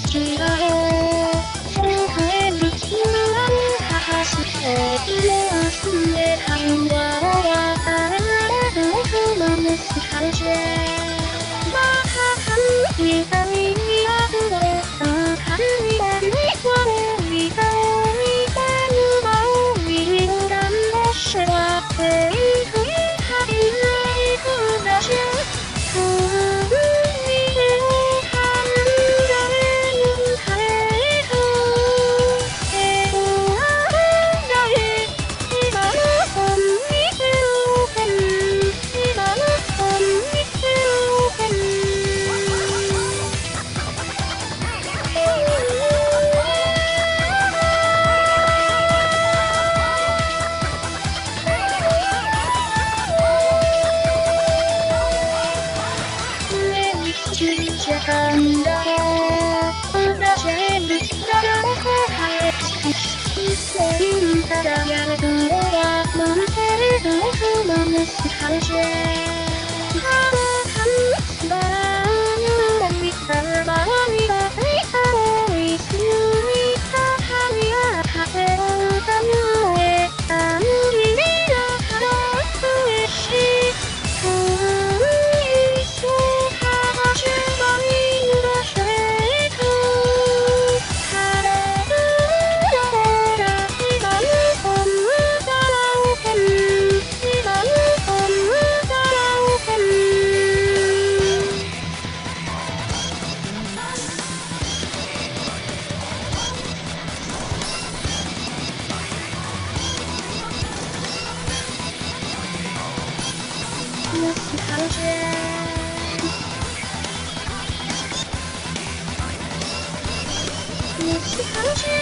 違え世界に君は母して今住んで半はあれ不満です感じバカ感みたいにあふれた感じはないわね見たを見たぬばを見るなんでしわっていくはいないふだしなんだ私全部だから早く全員ただやるのはなんて不満です感じただ素晴らぬの見たらばにがついたのいつにたはみや風を歌うへあんぎりなから嬉しいNostalgia